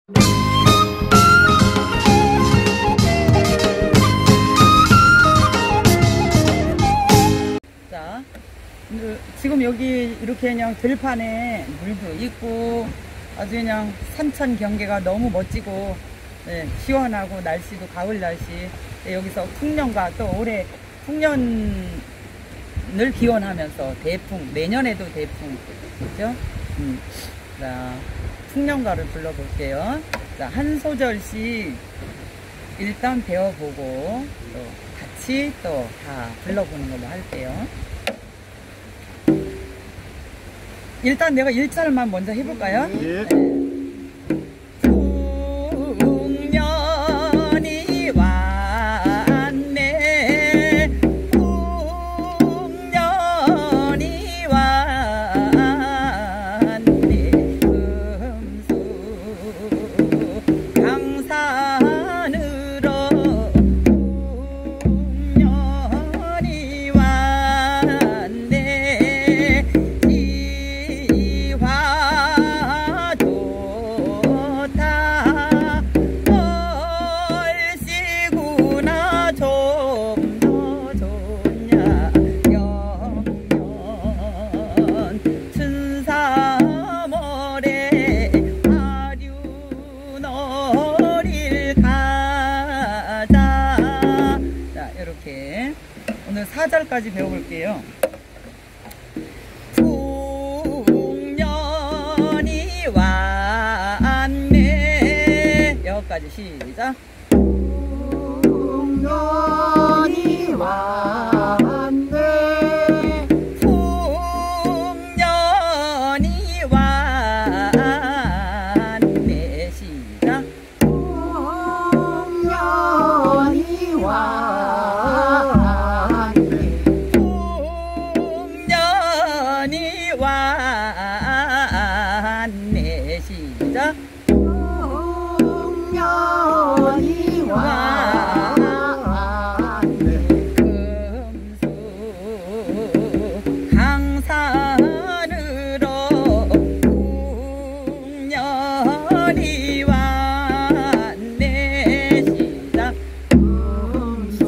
자, 지금 여기 이렇게 그냥 들판에 물도 있고 아주 그냥 산천 경계가 너무 멋지고 네, 시원하고 날씨도 가을 날씨. 네, 여기서 풍년과 또 올해 풍년을 기원하면서 대풍, 내년에도 대풍, 그죠? 자, 풍년가를 불러볼게요. 자, 한 소절씩 일단 배워보고 또 같이 또 다 불러보는 걸로 할게요. 일단 내가 1절만 먼저 해볼까요? 예. 네. 풍년이 왔네, 풍년이 왔네, 금수 강산으로 풍년이 왔네, 지화 좋다, 얼씨구나 좀 더 좋냐, 영년 춘삼월에 화류놀이를 가자. 자, 이렇게 오늘 4절까지 배워볼게요. 풍년이 왔네, 여기까지 시작. 풍년이 왔네, 풍년이 왔네, 시작. 풍년이 왔네, 풍년이 왔네, 시작. 풍년이 왔네, 금수 강산으로 풍년이 왔네, 시작. 금수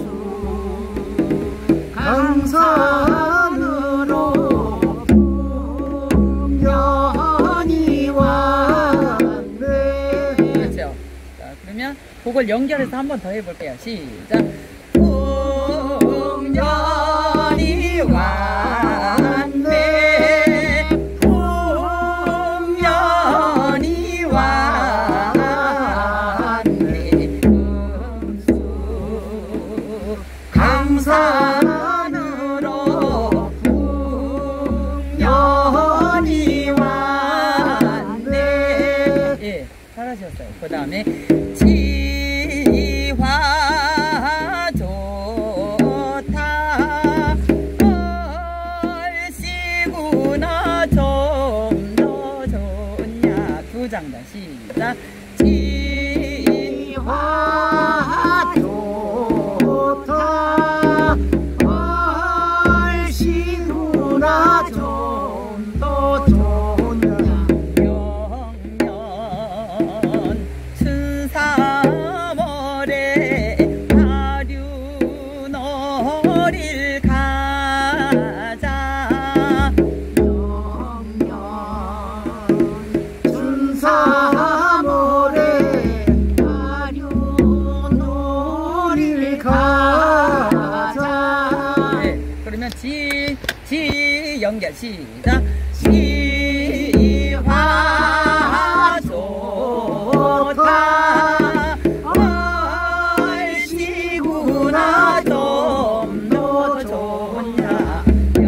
강산으로 풍년이 왔네. 그렇죠. 자, 그러면 그걸 연결해서 한 번 더 해볼게요. 시작. 풍년이 왔네, 풍년이 왔네, 금수 강산으로 풍년이 왔네. 예, 잘하셨어요. 그 다음에 지화 좋다, 얼씨구나 좀 더 좋냐, 두 장단 시작. 지화 좋다, 얼씨구나 좀 더 좋냐, 영년 춘삼월에 화류놀이를 가자. 영년 춘삼월에 화류놀이를 가자. 네, 그러면 지 연결 시작. 지화 좋다, 얼씨구나 좀 더 좋냐,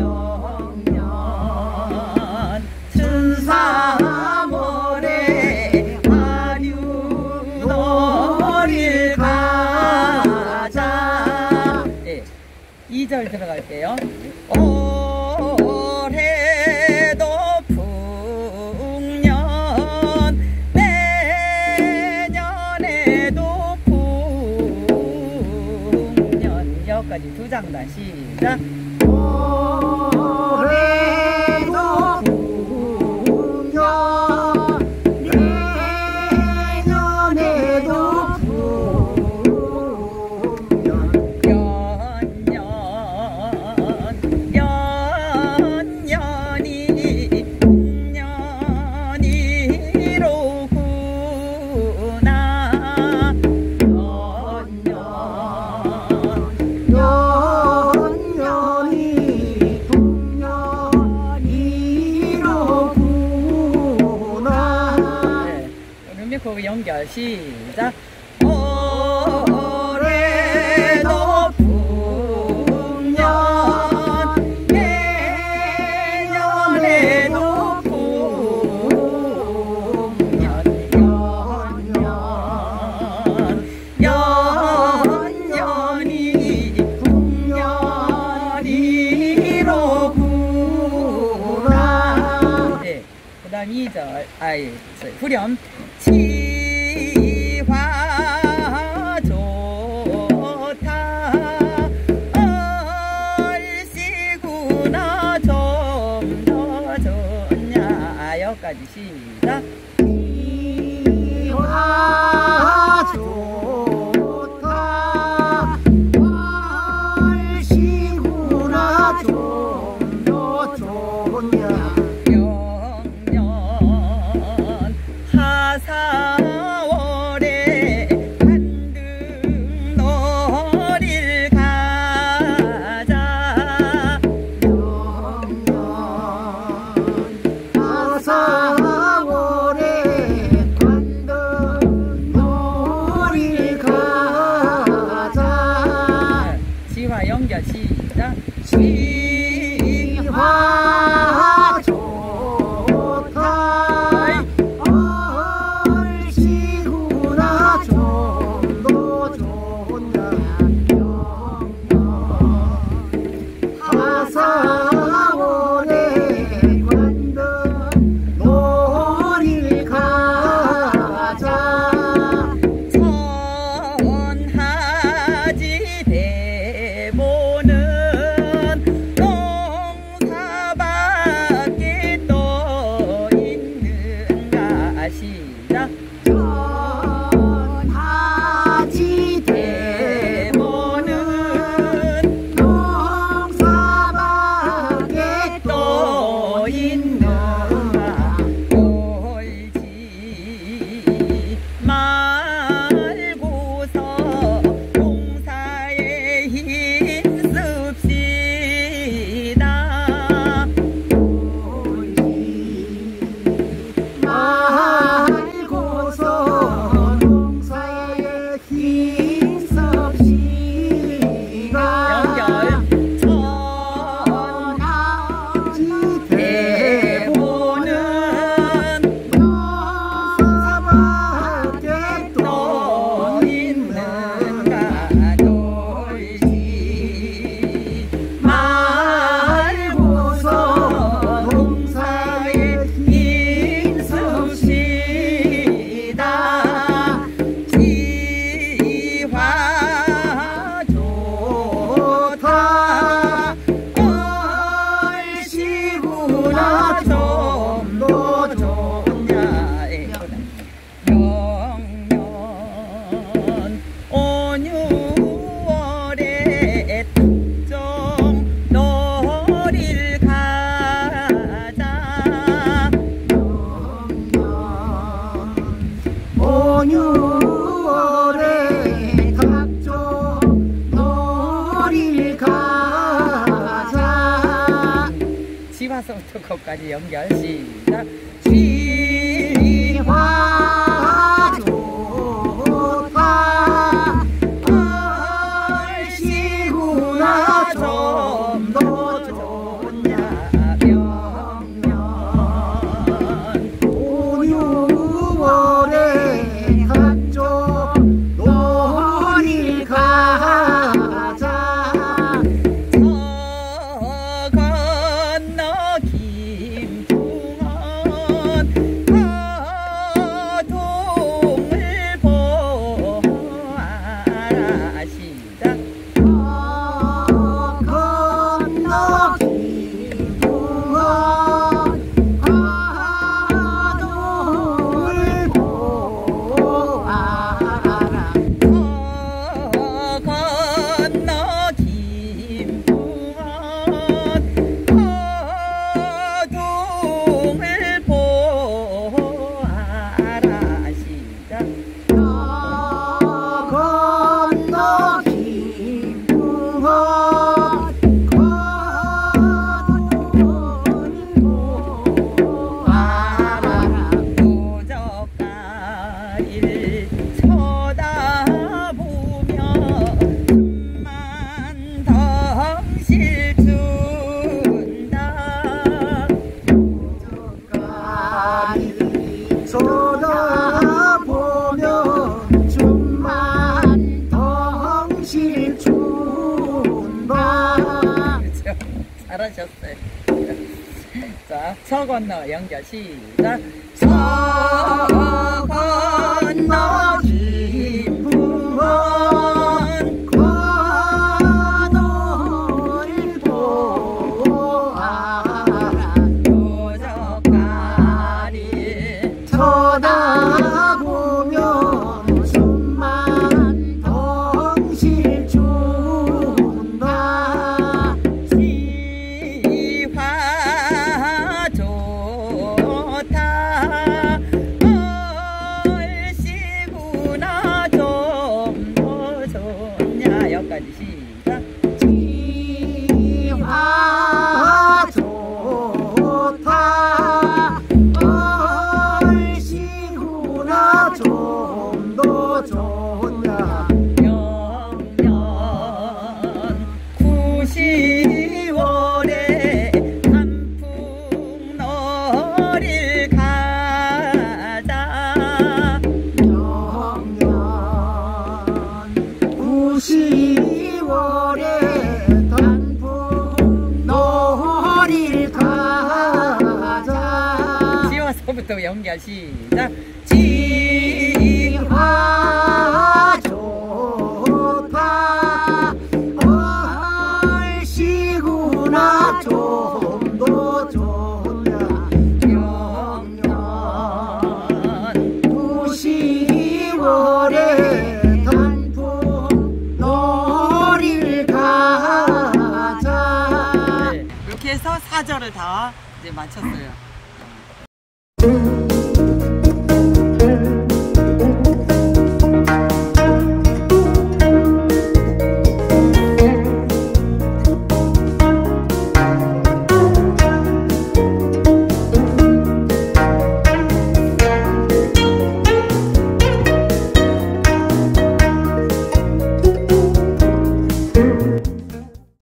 영년 춘삼월에 화류놀이를 가자. 네, 2절 들어갈게요. 올해도 풍년, 내년에도 풍년, 여기까지 두 장단 시작. 올해도 풍년, 내년에도 그러면 거기 연결 시작. 올해도 풍년 내년에도 풍년 연년이 풍년이로구나. 네, 그 다음 2절 후렴. 치화 좋다 얼씨구나 좀 더 좋냐. 여기까지 시작. 치화 좋다 얼씨구나 좀 더 좋냐. 영년 하사월에 한등놀이를 가자. 영년 하사월에 관등놀이를 가자. 지화 연결 시작. 치화 좋다 얼씨구나 좀 더 좋냐. 하사월에 관등놀이를 가자. 천하지 대보는 농사밖에 또 있는가. 시작. 천하지 대보는 농사밖에 또 또 있는가. 옳지 말고서 봉사에 힘씁시다. 말고서 농사에 힘씁시다. 연결. 천하지 대보는 농사밖에 또 또 있는가. 옳지 말고서 농사에 힘쓰시다. 지화 좋다 얼씨구나 좀 더 좋냐. 영년 5, 6월에 특정 놀이를 가자. 5, 6월에 각종 놀이를 가자. 지화서부터 거기까지 연결 시작. 지화 좋다 얼씨구나 좀 더 좋냐. 명년 5, 6월에 각종 놀이를 가자. 저 건너 김중원 가도 가리를 쳐다보며 춤만 덩실 춘다. 가리 쳐다보며 춤만 덩실 춘다. 그렇죠. 잘하셨어요. 자, 서 건너 연결 시작. 서 건너 깊은 과도를 보아라. 요적가리 쳐다보며 춤만 덩실 춘다. 시화 좋다 얼씨구나 좀 더 좋냐. 여기까지 시작. 지화 좋다 얼씨구나 좀 더 좋냐. 영년 9시월에 단풍너리를 가자. 영년 9시월에 단풍너리를 가자. 지워서부터 연결 시작. 지화 좋다 얼씨구나 좀 더 좋냐. 영년 9시월에 단풍너리를 가자. 네, 이렇게 해서 4절을 다 이제 마쳤어요.